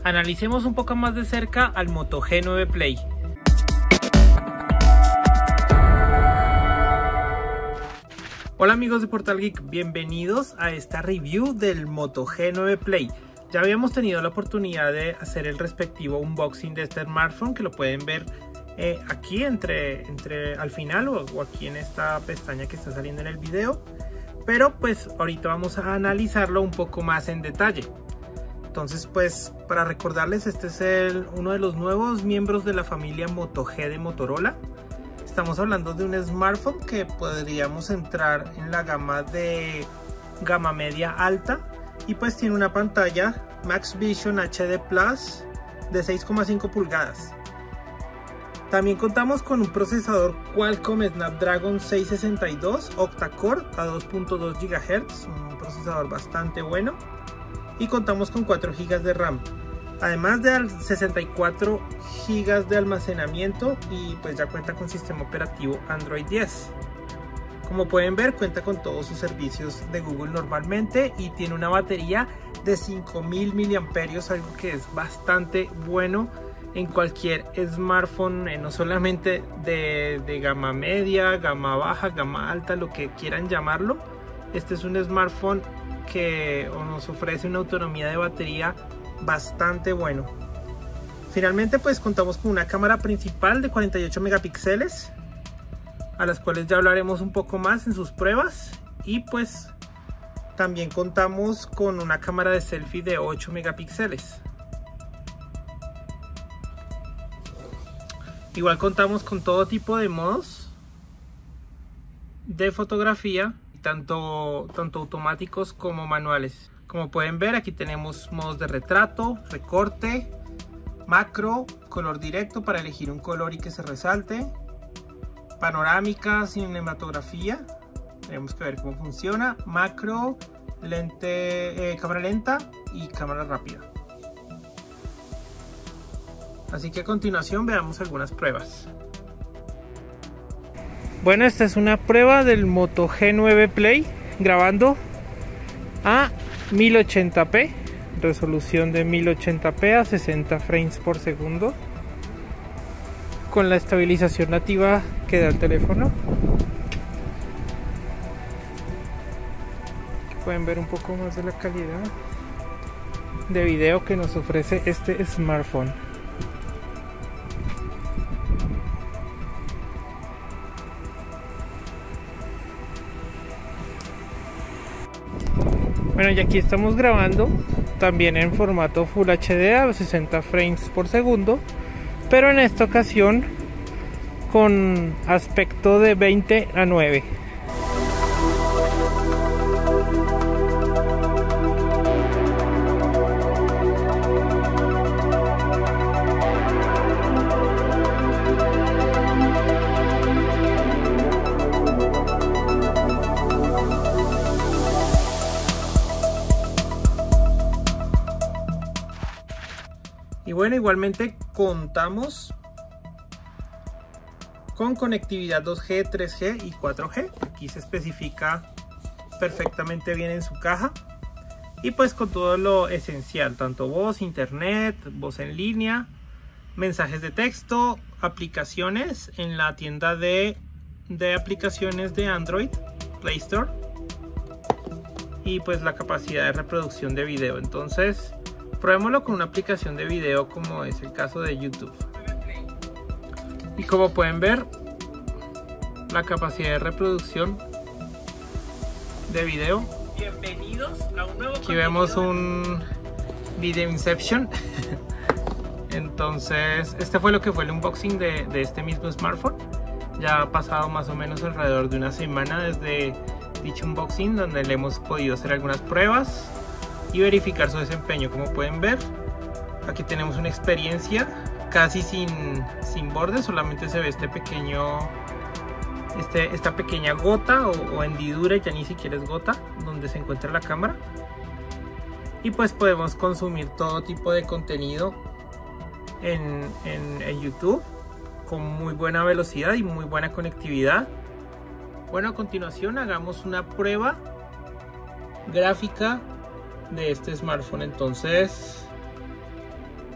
Analicemos un poco más de cerca al Moto G9 Play. Hola amigos de Portal Geek, bienvenidos a esta review del Moto G9 Play. Ya habíamos tenido la oportunidad de hacer el respectivo unboxing de este smartphone, que lo pueden ver aquí al final o aquí en esta pestaña que está saliendo en el video. Pero pues ahorita vamos a analizarlo un poco más en detalle. Entonces pues para recordarles, este es uno de los nuevos miembros de la familia Moto G de Motorola. Estamos hablando de un smartphone que podríamos entrar en la gama media alta, y pues tiene una pantalla Max Vision HD Plus de 6,5 pulgadas. También contamos con un procesador Qualcomm Snapdragon 662 octa-core a 2.2 GHz, un procesador bastante bueno, y contamos con 4 GB de RAM, además de 64 GB de almacenamiento, y pues ya cuenta con sistema operativo Android 10. Como pueden ver, cuenta con todos sus servicios de Google normalmente y tiene una batería de 5000 mAh, algo que es bastante bueno en cualquier smartphone, no solamente de gama media, gama baja, gama alta, lo que quieran llamarlo. Este es un smartphone que nos ofrece una autonomía de batería bastante bueno. Finalmente pues contamos con una cámara principal de 48 megapíxeles, a las cuales ya hablaremos un poco más en sus pruebas, y pues también contamos con una cámara de selfie de 8 megapíxeles. Igual contamos con todo tipo de modos de fotografía, tanto automáticos como manuales. Como pueden ver, aquí tenemos modos de retrato, recorte, macro, color directo para elegir un color y que se resalte, panorámica, cinematografía, tenemos que ver cómo funciona, macro, cámara lenta y cámara rápida. Así que a continuación veamos algunas pruebas. Bueno, esta es una prueba del Moto G9 Play grabando a 1080p, resolución de 1080p a 60 frames por segundo, con la estabilización nativa que da el teléfono. Aquí pueden ver un poco más de la calidad de video que nos ofrece este smartphone. Bueno, y aquí estamos grabando también en formato Full HD a 60 frames por segundo, pero en esta ocasión con aspecto de 20:9. Y bueno, igualmente contamos con conectividad 2G, 3G y 4G. Aquí se especifica perfectamente bien en su caja. Y pues con todo lo esencial, tanto voz, internet, voz en línea, mensajes de texto, aplicaciones en la tienda de aplicaciones de Android, Play Store. Y pues la capacidad de reproducción de video. Entonces probémoslo con una aplicación de video como es el caso de YouTube. Y como pueden ver, la capacidad de reproducción de video. Bienvenidos a un nuevo Aquí vemos un Video Inception. Entonces este fue lo que fue el unboxing de este mismo smartphone. Ya ha pasado más o menos alrededor de una semana desde dicho unboxing, donde le hemos podido hacer algunas pruebas y verificar su desempeño. Como pueden ver, aquí tenemos una experiencia casi sin bordes, solamente se ve esta pequeña gota o hendidura, ya ni siquiera es gota, donde se encuentra la cámara. Y pues podemos consumir todo tipo de contenido en YouTube con muy buena velocidad y muy buena conectividad. Bueno, a continuación hagamos una prueba gráfica de este smartphone. Entonces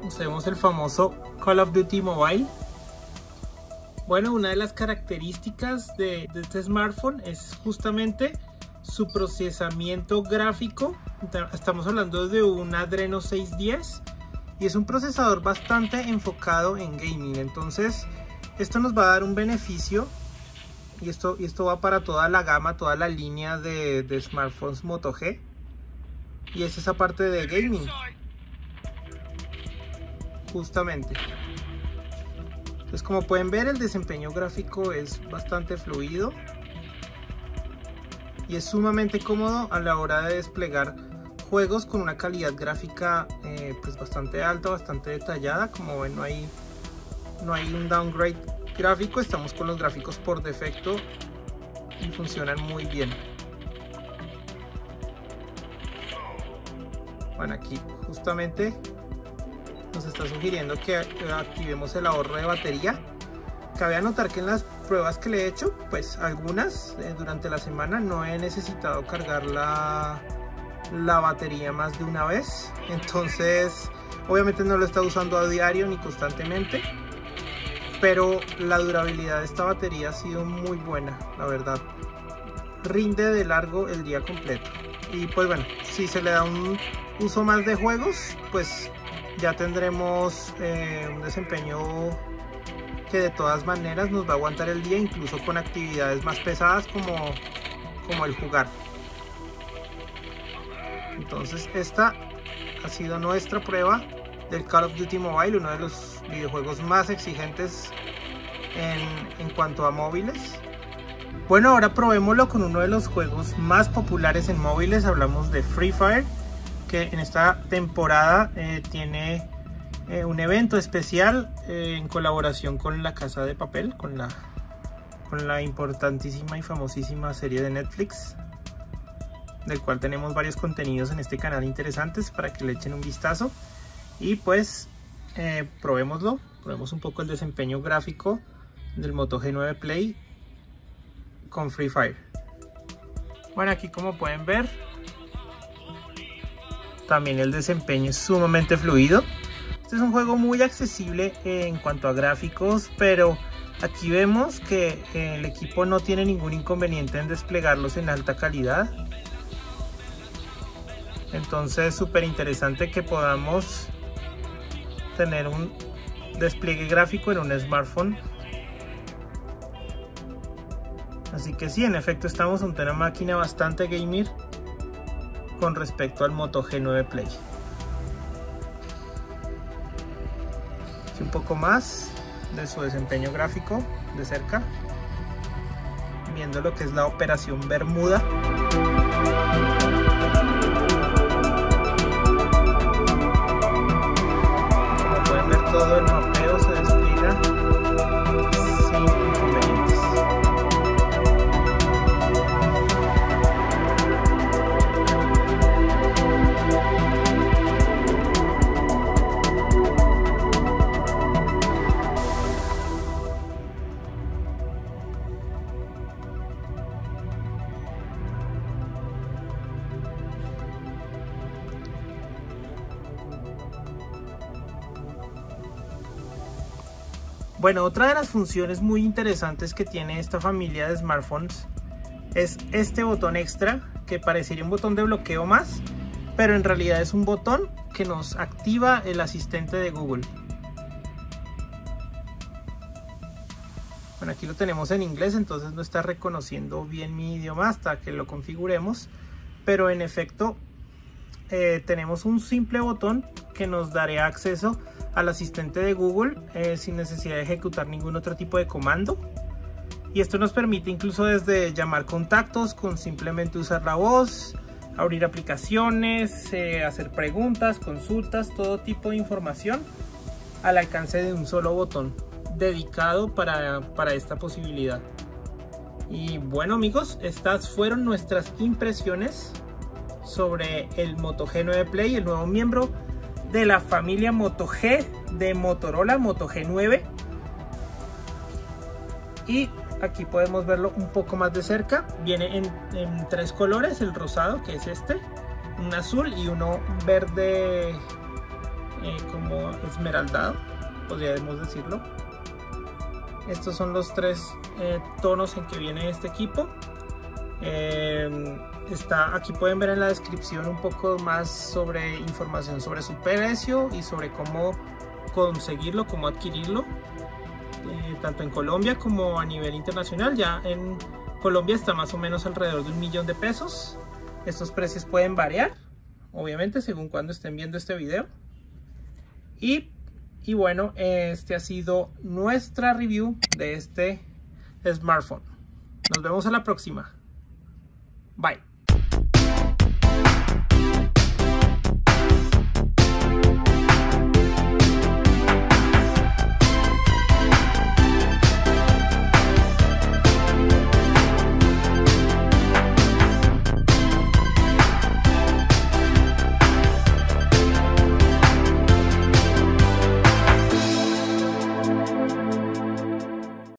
usemos el famoso Call of Duty Mobile. Bueno, una de las características de este smartphone es justamente su procesamiento gráfico. Estamos hablando de un Adreno 610 y es un procesador bastante enfocado en gaming. Entonces esto nos va a dar un beneficio y esto va para toda la gama, toda la línea de smartphones Moto G, y es esa parte de gaming justamente. Entonces, como pueden ver, el desempeño gráfico es bastante fluido y es sumamente cómodo a la hora de desplegar juegos con una calidad gráfica pues bastante alta, bastante detallada. Como ven, no hay un downgrade gráfico, estamos con los gráficos por defecto y funcionan muy bien. Bueno, aquí justamente nos está sugiriendo que activemos el ahorro de batería. Cabe anotar que en las pruebas que le he hecho, pues algunas durante la semana no he necesitado cargar la batería más de una vez. Entonces obviamente no lo está usando a diario ni constantemente, pero la durabilidad de esta batería ha sido muy buena, la verdad. Rinde de largo el día completo. Y pues bueno, si se le da un uso más de juegos, pues ya tendremos un desempeño que de todas maneras nos va a aguantar el día, incluso con actividades más pesadas como el jugar. Entonces esta ha sido nuestra prueba del Call of Duty Mobile, uno de los videojuegos más exigentes en cuanto a móviles. Bueno, ahora probémoslo con uno de los juegos más populares en móviles. Hablamos de Free Fire, que en esta temporada tiene un evento especial en colaboración con La Casa de Papel, con la importantísima y famosísima serie de Netflix, del cual tenemos varios contenidos en este canal interesantes para que le echen un vistazo. Y pues probemos un poco el desempeño gráfico del Moto G9 Play con Free Fire. Bueno, aquí como pueden ver, también el desempeño es sumamente fluido. Este es un juego muy accesible en cuanto a gráficos, pero aquí vemos que el equipo no tiene ningún inconveniente en desplegarlos en alta calidad. Entonces, súper interesante que podamos tener un despliegue gráfico en un smartphone. Así que sí, en efecto estamos ante una máquina bastante gamer con respecto al Moto G9 Play. Un poco más de su desempeño gráfico de cerca, viendo lo que es la operación Bermuda. Como pueden ver, todo el mapeo se despliega sin inconvenientes. Bueno, otra de las funciones muy interesantes que tiene esta familia de smartphones es este botón extra, que parecería un botón de bloqueo más, pero en realidad es un botón que nos activa el asistente de Google. Bueno, aquí lo tenemos en inglés, entonces no está reconociendo bien mi idioma hasta que lo configuremos, pero en efecto tenemos un simple botón que nos dará acceso al asistente de Google sin necesidad de ejecutar ningún otro tipo de comando. Y esto nos permite incluso desde llamar contactos con simplemente usar la voz, abrir aplicaciones, hacer preguntas, consultas, todo tipo de información al alcance de un solo botón dedicado para esta posibilidad. Y bueno amigos, estas fueron nuestras impresiones sobre el Moto G9 Play, el nuevo miembro de la familia Moto G de Motorola, Moto G9. Y aquí podemos verlo un poco más de cerca. Viene en tres colores: el rosado, que es este, un azul y uno verde como esmeraldado, podríamos decirlo. Estos son los tres tonos en que viene este equipo. Aquí pueden ver en la descripción un poco más sobre información sobre su precio y sobre cómo conseguirlo, cómo adquirirlo, tanto en Colombia como a nivel internacional. Ya en Colombia está más o menos alrededor de 1 millón de pesos. Estos precios pueden variar, obviamente, según cuando estén viendo este video. Y bueno, este ha sido nuestra review de este smartphone. Nos vemos a la próxima. Bye.